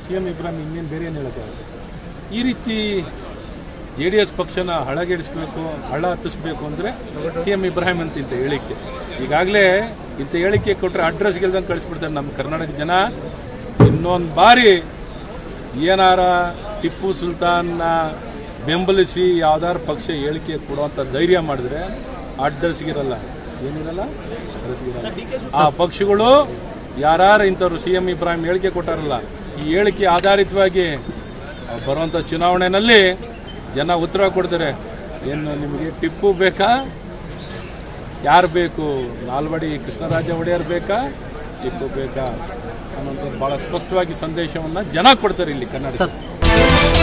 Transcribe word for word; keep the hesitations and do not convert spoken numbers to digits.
C M Ibrahim ಇನ್ನೇನು ಬೇರೆ ಏನು ಹೇಳೋಕ್ಕಾಗುತ್ತೆ. ಈ ರೀತಿ ಜೆ ಡಿ ಎಸ್ ಪಕ್ಷನ ಹಳಗೆಡಿಸ್ಬೇಕು, ಹಳ ಹತ್ತಿಸ್ಬೇಕು ಅಂದರೆ ಸಿ ಎಂ ಇಬ್ರಾಹಿಂ ಅಂತ ಇಂಥ ಹೇಳಿಕೆ. ಈಗಾಗಲೇ ಇಂಥ ಹೇಳಿಕೆ ಕೊಟ್ಟರೆ ಅಡ್ರೆಸ್ ಗೆಲ್ದಂಗೆ ಕಳಿಸ್ಬಿಡ್ತಾರೆ ನಮ್ಮ ಕರ್ನಾಟಕ ಜನ. ಇನ್ನೊಂದು ಬಾರಿ ಏನಾರ ಟಿಪ್ಪು ಸುಲ್ತಾನ್ನ ಬೆಂಬಲಿಸಿ ಯಾವ್ದಾರು ಪಕ್ಷ ಹೇಳಿಕೆ ಕೊಡುವಂಥ ಧೈರ್ಯ ಮಾಡಿದ್ರೆ ಅಡ್ರೆಸ್ಗಿರಲ್ಲ, ಏನಿರಲ್ಲ, ಅಡ್ರೆಸ್ಗಿರಲ್ಲ. ಆ ಪಕ್ಷಗಳು ಯಾರು ಇಂಥವ್ರು ಸಿ ಎಂ ಇಬ್ರಾಹಿಂ ಹೇಳಿಕೆ ಕೊಟ್ಟಾರಲ್ಲ, ಈ ಹೇಳಿಕೆ ಆಧಾರಿತವಾಗಿ ಬರುವಂಥ ಚುನಾವಣೆಯಲ್ಲಿ ಜನ ಉತ್ತರ ಕೊಡ್ತಾರೆ. ಏನು ನಿಮಗೆ ಟಿಪ್ಪು ಬೇಕಾ, ಯಾರು ಬೇಕು, ನಾಲ್ವಡಿ ಕೃಷ್ಣರಾಜ ಒಡೆಯರ್ ಬೇಕಾ, ಟಿಪ್ಪು ಬೇಕಾ ಅನ್ನೋಂಥ ಭಾಳ ಸ್ಪಷ್ಟವಾಗಿ ಸಂದೇಶವನ್ನು ಜನ ಕೊಡ್ತಾರೆ ಇಲ್ಲಿ ಕರ್ನಾಟಕ.